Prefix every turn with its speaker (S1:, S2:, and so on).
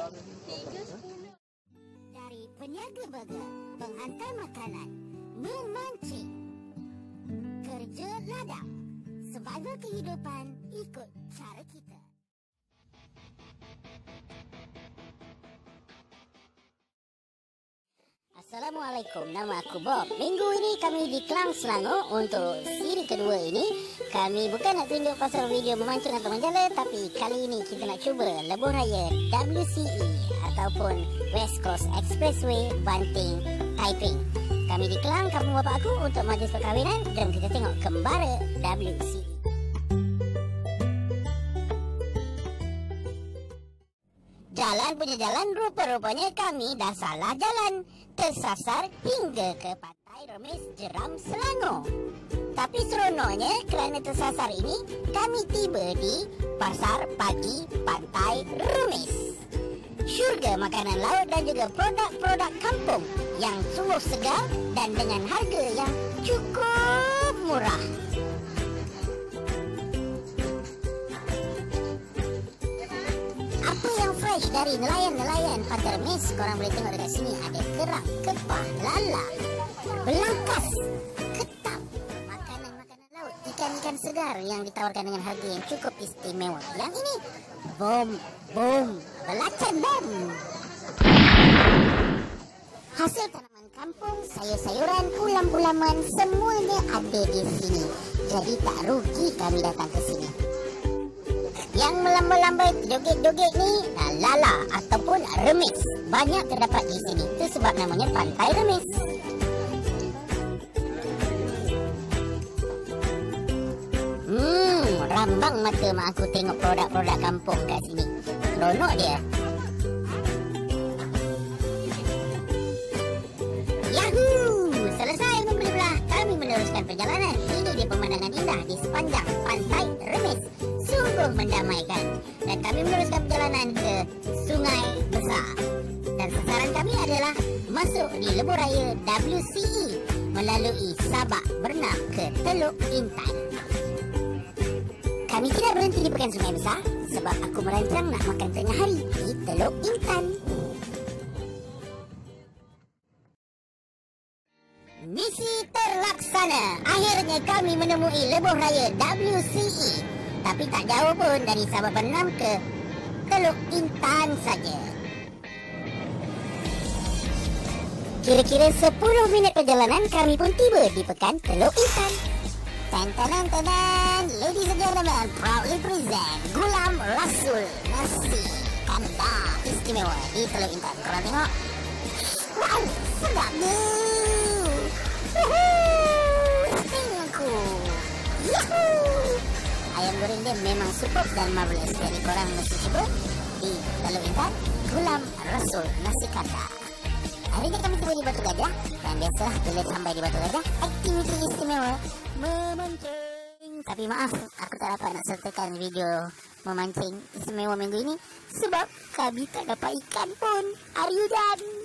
S1: Dari peniaga burger, penghantar makanan, memancing, kerja ladang, survival kehidupan ikut cara kita. Assalamualaikum, nama aku Bob. Minggu ini kami di Klang, Selangor. Untuk siri kedua ini, kami bukan nak tunjuk pasal video memancing atau menjala, tapi kali ini kita nak cuba lebuh raya WCE ataupun West Coast Expressway Banting, Taiping. Kami di Klang, kampung bapa aku, untuk majlis perkahwinan. Jom kita tengok kembara WCE. Jalan punya jalan, rupa-rupanya kami dah salah jalan. Tersasar hingga ke Pantai Remis, Jeram, Selangor. Tapi seronoknya kerana tersasar ini, kami tiba di Pasar Pagi Pantai Remis. Syurga makanan laut dan juga produk-produk kampung yang sungguh segar dan dengan harga yang cukup murah. Dari nelayan-nelayan Pantai Remis, korang boleh tengok dekat sini ada kerang, kepah, lala, belangkas, ketam, makanan-makanan laut, ikan-ikan segar yang ditawarkan dengan harga yang cukup istimewa. Yang ini bom, belacan bom. Hasil tanaman kampung, sayur-sayuran, ulam-ulaman, semuanya ada di sini. Jadi tak rugi kami datang ke sini. Yang melambai-lambai joget-joget ni lala ataupun remis banyak terdapat di sini. Itu sebab namanya Pantai Remis. Rambang mata mak aku tengok produk-produk kampung kat sini. Seronok dia. Yahoo! Selesai membeli belah, kami meneruskan perjalanan. Ini dia pemandangan indah di sepanjang Pantai Remis. Sungguh mendamaikan. Dan kami meneruskan perjalanan ke Sungai Besar. Dan sasaran kami adalah masuk di lebuh raya WCE melalui Sabak Bernam ke Teluk Intan. Kami tidak berhenti di Pekan Sungai Besar sebab aku merancang nak makan tengah hari di Teluk Intan. Misi terlaksana. Akhirnya kami menemui lebuh raya WCE. Tapi tak jauh pun dari Sabak Bernam ke Teluk Intan saja. Kira-kira 10 minit perjalanan kami pun tiba di Pekan Teluk Intan. Tan-tan-tan-tan, ladies and gentlemen, proudly present Gulam Rasul nasi kandar istimewa di Teluk Intan. Korang tengok. Wow, sedap tu. Istimewaku. Yahoo! Ayam goreng dia memang superb dan marvelous. Jadi korang mesti cuba di Teluk Intan, Gulam Rasul nasi kandar. Hari ini kami tiba di Batu Gajah. Dan biasalah bila sampai di Batu Gajah, aktiviti istimewa memancing. Tapi maaf, aku tak dapat nak sertakan video memancing istimewa minggu ini sebab kami tak dapat ikan pun. Hari hujan.